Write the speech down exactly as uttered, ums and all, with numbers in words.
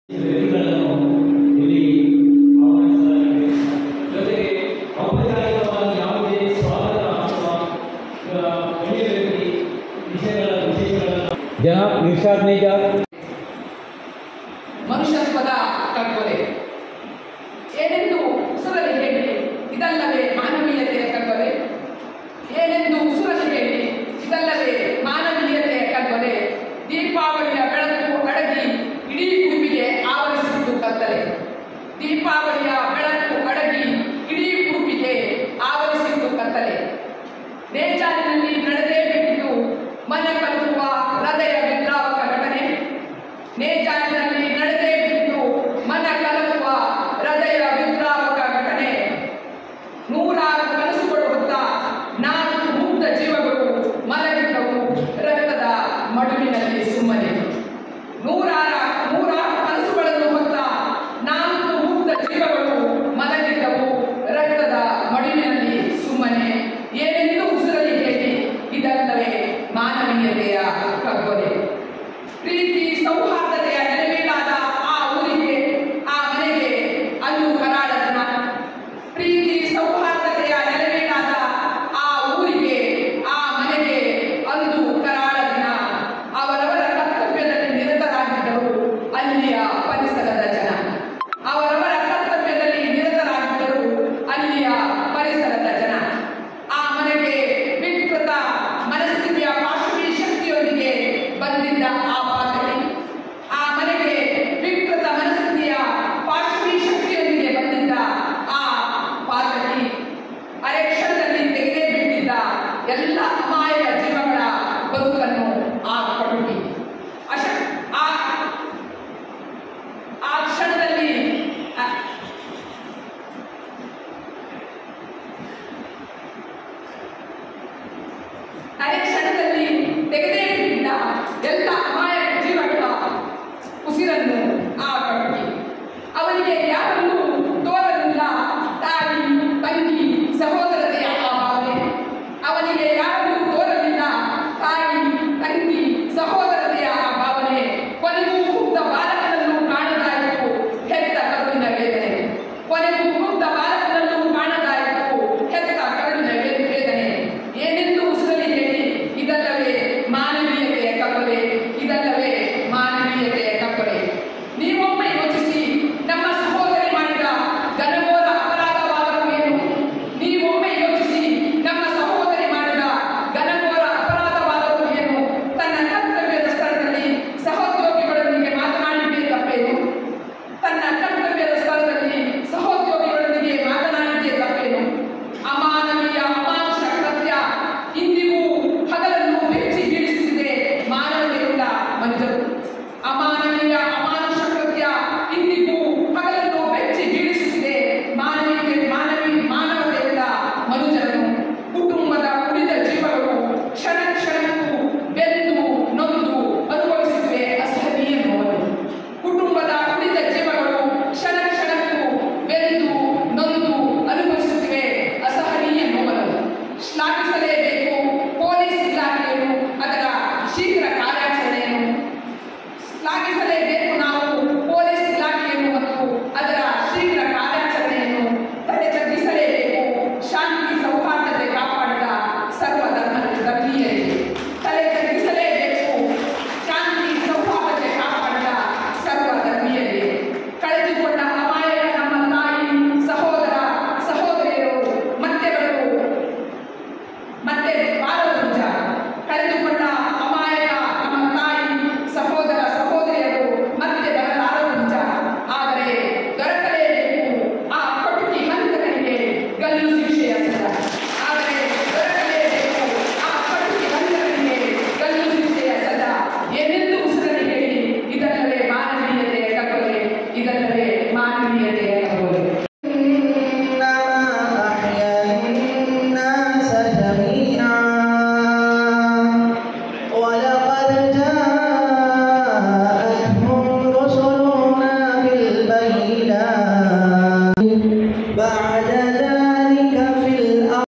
जनाब इरशाद निजात ಮನುಷ್ಯತ್ವದ ಕಗ್ಗೊಲೆ ಏನೆಂದು ಉಸುರಲ್ಲಿ ಹೇಳಿ ಇದಲ್ಲವೇ ಮಾನವೀಯತೆಯ ಕಗ್ಗೊಲೆ ಏನೆಂದು ಉಸುರಲ್ಲಿ ಹೇಳಿ ಇದಲ್ಲವೇ ಮಾನವೀಯತೆಯ ಕಗ್ಗೊಲೆ ದೀಪಾವಳಿಯ ಬೆಳಕು ಅಡಗಿ ಇಡೀ ಭೂಮಿಗೆ ಆವರಿಸಿದ್ದು ಕತ್ತಲೆ ದೀಪಾವಳಿಯ ಬೆಳಕು ಅಡಗಿ ಇಡೀ ಭೂಮಿಗೆ ಆವರಿಸಿದ್ದು ಕತ್ತಲೆ ನೇಜಾರಿನಲ್ಲಿ ನಡೆದೇ ಬಿಟ್ಟಿದ್ದು ಮನ ಕಲುಕುವ ಹೃದಯ ವಿದ್ರಾವಕ ಘಟನೆ ನೇಜಾರಿನಲ್ಲಿ ನಡೆದೇ ಬಿಟ್ಟು ಮನ ಕಲಕುವ ಹೃದಯ ವಿದ್ರಾವಕ ಘಟನೆ ನೂರಾರು ಕನಸುಗಳು ಹೊತ್ತ ನಾಲ್ಕು ಮುಗ್ಧ ಜೀವಗಳು ಮಲಗಿದ್ದವು ರಕ್ತದ ಮಡುವಿನಲ್ಲಿ ಸುಮ್ಮನೆ ನೂರಾರ ನೂರಾರು ಕನಸುಗಳನ್ನು ಹೊತ್ತ ನಾಲ್ಕು ಮುಗ್ಧ ಜೀವಗಳು ಮಲಗಿದ್ದವು ರಕ್ತದ ಮಡುವಿನಲ್ಲಿ ಸುಮ್ಮನೆ ಏನೆಂದು ಉಸಿರಲ್ಲಿ ಹೇಳಿ ಇದಲ್ಲವೇ ಮಾನವೀಯತೆಯ ಕಗ್ಗೊಲೆ ಪ್ರೀತಿ ಸೌಹಾರ್ದತೆಯ ನೆಲೆವೀಡಾದ ಆ ಊರಿಗೆ ಆ ಮನೆಗೆ ಅಂದು ಕರಾಳ ದಿನ ಪ್ರೀತಿ ಸೌಹಾರ್ದತೆಯ ನೆಲೆವೀಡಾದ ಆ ಊರಿಗೆ ಆ ಮನೆಗೆ ಅಂದು ಕರಾಳ ದಿನ ಅವರವರ ಕರ್ತವ್ಯದಲ್ಲಿ ನಿರತರಾಗಿದ್ದರು ಅಲ್ಲಿಯ ಪರಿಸರದ ಜನ ಅವರವರ ಕರ್ತವ್ಯದಲ್ಲಿ ನಿರತರಾಗಿದ್ದರು ಅಲ್ಲಿಯ ಪರಿಸರದ ಜನ ಆ ಮನೆಗೆ ವಿಕೃತ ಮನಸ್ಥಿತಿಯ ಪಾಶವಿ ಶಕ್ತಿಯೊಂದಿಗೆ ಬಂದಿದ್ದ ಆ ಪಾತಕಿ ಆ ಮನೆಗೆ ವಿಕೃತ ಮನಸ್ಥಿತಿಯ ಪಾಶವಿ ಶಕ್ತಿಯೊಂದಿಗೆ ಬಂದಿದ್ದ ಆ ಪಾತಕಿ ಅರೆಕ್ಷಣದಲ್ಲಿ ತೆಗೆದೇ ಬಿಟ್ಟಿದ್ದ ಎಲ್ಲ ಅಮಾಯಕ ಜೀವಗಳ ಬದುಕನ್ನು ಆ ಪಡುಗಿ ಅಶ ಆ ಆ ಕ್ಷಣದಲ್ಲಿ ಅರೆಕ್ಷಣದಲ್ಲಿ ತೆಗೆದೇ ಬಿಟ್ಟಿದ್ದ ಎಲ್ಲ ಅಮಾಯಕ ಜೀವಗಳ ಉಸಿರನ್ನು ಆ ಪಡುಗಿ ಅವನಿಗೆ ಯಾರನ್ನು